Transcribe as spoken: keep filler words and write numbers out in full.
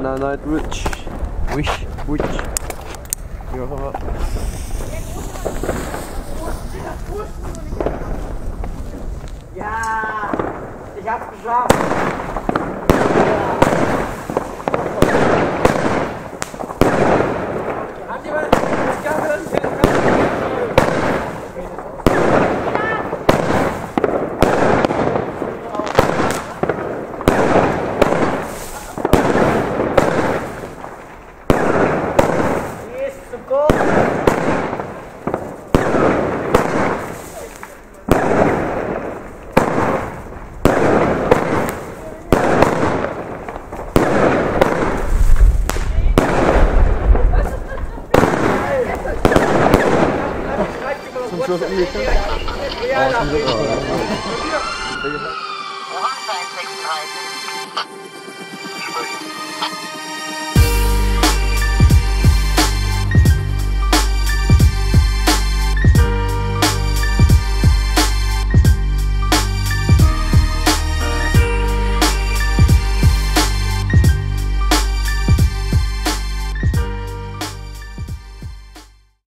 nein, nein, Witch. Wish, Witch. Wie auch immer. Ja, ich hab's geschafft. Hat jemand das Kabel und den Zum Schluss umgekehrt. Ja, Oh, sechsunddreißig.